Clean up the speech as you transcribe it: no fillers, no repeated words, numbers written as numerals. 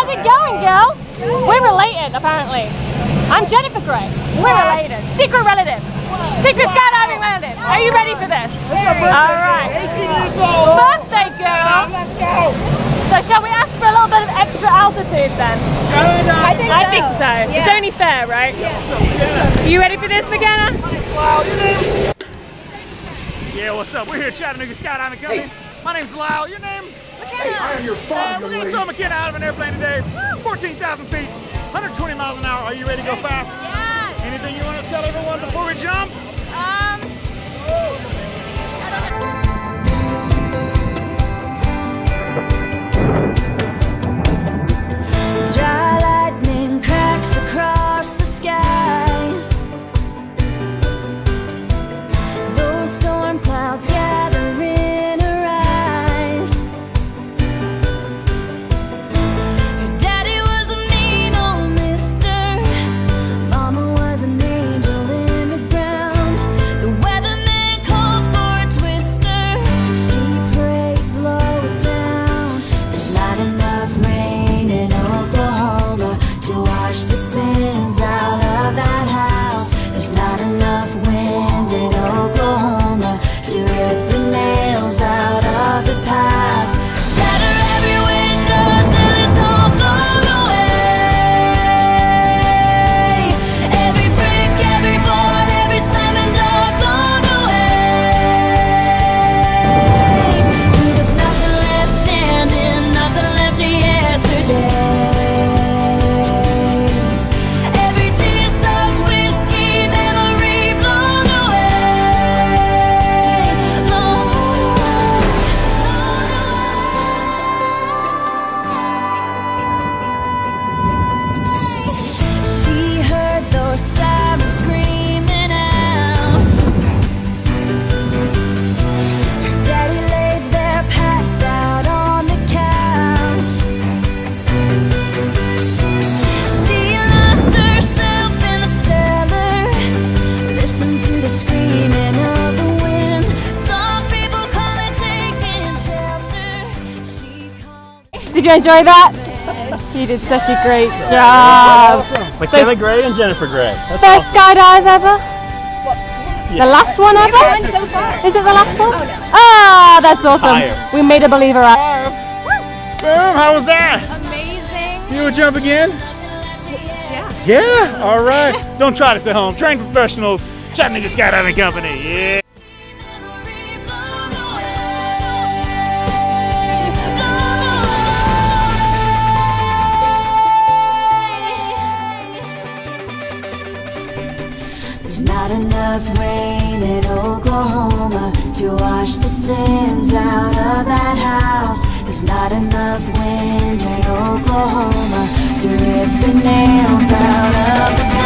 How's it going, girl? We're related, apparently. I'm Jennifer Grey. We're related. Secret relative. Secret skydiving relative. Are you ready for this? All right. 18 years old. Birthday girl. Let's go. So shall we ask for a little bit of extra altitude then? I think so. Yeah. It's only fair, right? Yeah. You ready for this, McKenna? Yeah, what's up? We're here at Chattanooga Skydiving Company. Hey. My name's Lyle. Your name? Hey, I am your father. We're gonna throw McKenna out of an airplane today. 14,000 feet, 120 miles an hour. Are you ready to go fast? Yes. Anything you want to tell everyone before we jump? Dry lightning cracks across the skies. Those storm clouds gather in her eyes. Your daddy was a mean old mister. Mama was an angel in the ground. The weatherman called for a twister. She prayed, blow it down. There's not enough rain in Oklahoma to wash the sins out of that house. There's not enough wind in Oklahoma to rip the nails out of the past. Shatter every window till it's all blown away. Every brick, every board, every slamming door blown away. Till there's nothing left standing, nothing left of yesterday. Every tear-soaked whiskey memory blown away, blown away. She heard those sirens screaming out. Her daddy laid there passed out on the couch. She locked herself in the cellar, listened to the screaming of the wind. Some people call it taking shelter. She called. Did you enjoy that? You did such a great job. McKenna Grey and Jennifer Grey. That's First awesome. skydive ever? The last one ever? So far. Is it the last one? Ah, that's awesome. Fire. We made a believer out. Boom, how was that? Amazing. You would jump again? Yeah. Yeah, all right. Don't try this at home. Trained professionals, Chattanooga Skydiving Company. Yeah. There's not enough rain in Oklahoma to wash the sins out of that house. There's not enough wind in Oklahoma to rip the nails out of the